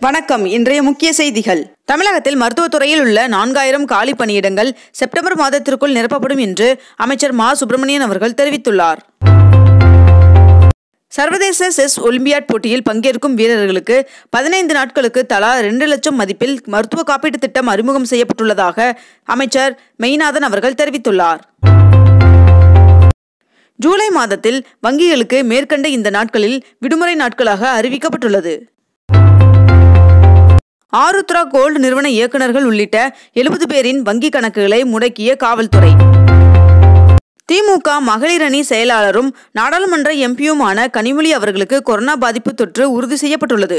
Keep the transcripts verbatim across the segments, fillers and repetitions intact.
வணக்கம். இன்றைய முக்கிய செய்திகள். தமிழகத்தில் மருத்துவத்துறையில் உள்ள நான்காயிரம் காலி பணியிடங்கள் செப்டம்பர் மாதத்திற்குள் நிரப்பப்படும் என்று அமைச்சர் மா சுப்பிரமணியன் அவர்கள் தெரிவித்துள்ளார். சர்வதேச செஸ் ஒலிம்பியாட் போட்டியில் பங்கேற்கும் வீரர்களுக்கு பதினைந்து நாட்களுக்கு தலா இரண்டு லட்சம் மதிப்பில் மருத்துவ காப்பீட்டு திட்டம் அறிமுகம் செய்யப்பட்டுள்ளதாக அமைச்சர் மெய்நாதன் அவர்கள் தெரிவித்துள்ளார். ஜூலை மாதத்தில் வங்கிகளுக்கு மேற்கண்ட இந்த நாட்களில் விடுமுறை நாட்களாக அறிவிக்கப்பட்டுள்ளது. ஆருத்ரா கோல்டு நிறுவன இயக்குநர்கள் உள்ளிட்ட எழுபது பேரின் வங்கி கணக்குகளை முடக்கிய காவல்துறை. திமுக மகளிர் அணி செயலாளரும் நாடாளுமன்ற எம்பியுமான கனிமொழி அவர்களுக்கு கொரோனா பாதிப்பு தொற்று உறுதி செய்யப்பட்டுள்ளது.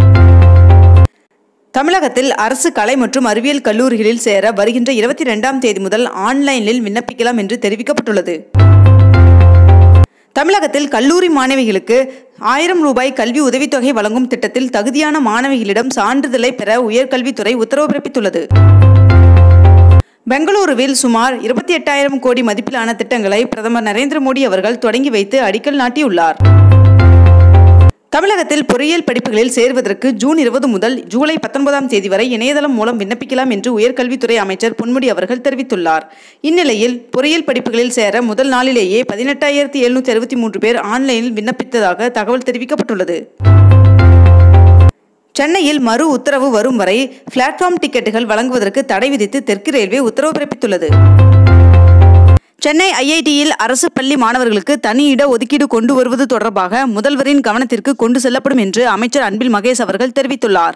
தமிழகத்தில் அரசு கலை மற்றும் அறிவியல் கல்லூரிகளில் சேர வருகின்ற இருபத்தி இரண்டாம் தேதி முதல் ஆன்லைனில் விண்ணப்பிக்கலாம் என்று தெரிவிக்கப்பட்டுள்ளது. தமிழகத்தில் கல்லூரி மாணவிகளுக்கு ஆயிரம் ரூபாய் கல்வி உதவித்தொகை வழங்கும் திட்டத்தில் தகுதியான மாணவிகளிடம் சான்றிதழை பெற உயர்கல்வித்துறை உத்தரவு பிறப்பித்துள்ளது. பெங்களூருவில் சுமார் இருபத்தி எட்டாயிரம் கோடி மதிப்பிலான திட்டங்களை பிரதமர் நரேந்திர மோடி அவர்கள் தொடங்கி வைத்து அடிக்கல் நாட்டியுள்ளார். தமிழகத்தில் பொறியியல் படிப்புகளில் சேர்வதற்கு ஜூன் இருபது முதல் ஜூலை பத்தொன்பதாம் தேதி வரை இணையதளம் மூலம் விண்ணப்பிக்கலாம் என்று உயர்கல்வித்துறை அமைச்சர் பொன்முடி அவர்கள் தெரிவித்துள்ளார். இந்நிலையில் பொறியியல் படிப்புகளில் சேர முதல் நாளிலேயே பதினெட்டாயிரத்தி எழுநூற்றி அறுபத்தி மூன்று பேர் ஆன்லைனில் விண்ணப்பித்ததாக தகவல் தெரிவிக்கப்பட்டுள்ளது. சென்னையில் மறு உத்தரவு வரும் வரை பிளாட்ஃபார்ம் டிக்கெட்டுகள் வழங்குவதற்கு தடை விதித்து தெற்கு ரயில்வே உத்தரவு பிறப்பித்துள்ளது. சென்னை ஐஐடியில் அரசு பள்ளி மாணவர்களுக்கு தனி இட ஒதுக்கீடு கொண்டு வருவது தொடர்பாக முதல்வரின் கவனத்திற்கு கொண்டு செல்லப்படும் என்று அமைச்சர் அன்பில் மகேஷ் அவர்கள் தெரிவித்துள்ளார்.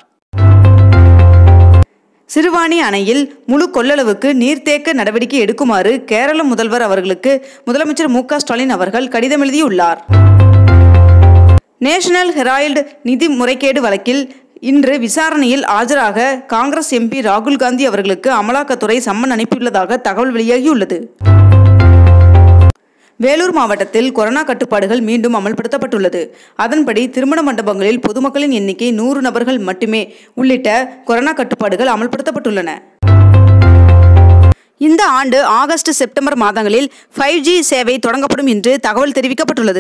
சிறுவாணி அணையில் முழு கொள்ளளவுக்கு நீர்த்தேக்க நடவடிக்கை எடுக்குமாறு கேரள முதல்வர் அவர்களுக்கு முதலமைச்சர் மு க ஸ்டாலின் அவர்கள் கடிதம் எழுதியுள்ளார். நேஷனல் ஹெரால்டு நிதி முறைகேடு வழக்கில் இன்று விசாரணையில் ஆஜராக காங்கிரஸ் எம்பி ராகுல் காந்தி அவர்களுக்கு அமலாக்கத்துறை சம்மன் அனுப்பியுள்ளதாக தகவல் வெளியாகியுள்ளது. வேலூர் மாவட்டத்தில் கொரோனா கட்டுப்பாடுகள் மீண்டும் அமல்படுத்தப்பட்டுள்ளது. அதன்படி திருமண மண்டபங்களில் பொதுமக்களின் எண்ணிக்கை நூறு நபர்கள் மட்டுமே உள்ளிட்ட கொரோனா கட்டுப்பாடுகள் அமல்படுத்தப்பட்டுள்ளன. இந்த ஆண்டு ஆகஸ்ட் செப்டம்பர் மாதங்களில் ஃபைவ் ஜி சேவை தொடங்கப்படும் என்று தகவல் தெரிவிக்கப்பட்டுள்ளது.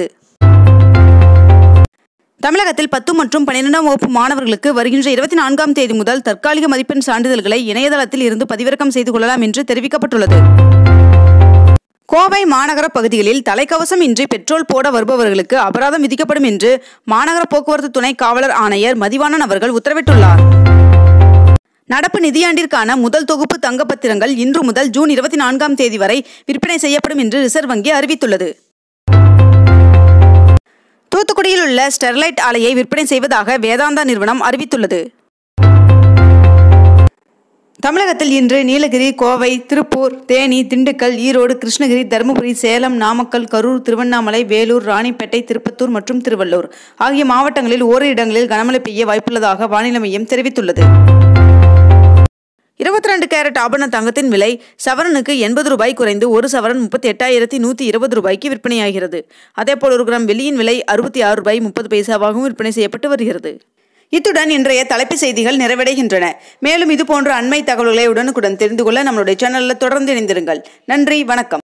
தமிழகத்தில் பத்து மற்றும் பன்னிரெண்டாம் வகுப்பு மாணவர்களுக்கு வருகின்ற இருபத்தி நான்காம் தேதி முதல் தற்காலிக மதிப்பெண் சான்றிதழ்களை இணையதளத்தில் இருந்து பதிவிறக்கம் செய்து கொள்ளலாம் என்று தெரிவிக்கப்பட்டுள்ளது. கோவை மாநகர பகுதிகளில் தலைக்கவசம் இன்றி பெட்ரோல் போட வருபவர்களுக்கு அபராதம் விதிக்கப்படும் என்று மாநகர போக்குவரத்து துணை காவலர் ஆணையர் மதிவாணன் அவர்கள் உத்தரவிட்டுள்ளார். நடப்பு நிதியாண்டிற்கான முதல் தொகுப்பு தங்கப்பத்திரங்கள் இன்று முதல் ஜூன் இருபத்தி நான்காம் தேதி வரை விற்பனை செய்யப்படும் என்று ரிசர்வ் வங்கி அறிவித்துள்ளது. தூத்துக்குடியில் உள்ள ஸ்டெர்லைட் ஆலையை விற்பனை செய்வதாக வேதாந்தா நிறுவனம் அறிவித்துள்ளது. தமிழகத்தில் இன்று நீலகிரி, கோவை, திருப்பூர், தேனி, திண்டுக்கல், ஈரோடு, கிருஷ்ணகிரி, தருமபுரி, சேலம், நாமக்கல், கரூர், திருவண்ணாமலை, வேலூர், ராணிப்பேட்டை, திருப்பத்தூர் மற்றும் திருவள்ளூர் ஆகிய மாவட்டங்களில் ஓரிரு இடங்களில் கனமழை பெய்ய வாய்ப்புள்ளதாக வானிலை மையம் தெரிவித்துள்ளது. இருபத்தி ரெண்டு கேரட் ஆபரண தங்கத்தின் விலை சவரனுக்கு எண்பது ரூபாய் குறைந்து ஒரு சவரன் முப்பத்தி எட்டாயிரத்தி நூற்றி இருபது ரூபாய்க்கு விற்பனையாகிறது. அதேபோல் ஒரு கிராம் வெள்ளியின் விலை அறுபத்தி ஆறு ரூபாய் முப்பது பைசாவாகவும் விற்பனை செய்யப்பட்டு வருகிறது. இத்துடன் இன்றைய தலைப்புச் செய்திகள் நிறைவடைகின்றன. மேலும் இதுபோன்ற அண்மை தகவல்களை உடனுக்குடன் தெரிந்து கொள்ள நம்மளுடைய சேனலில் தொடர்ந்து இணைந்திருங்கள். நன்றி, வணக்கம்.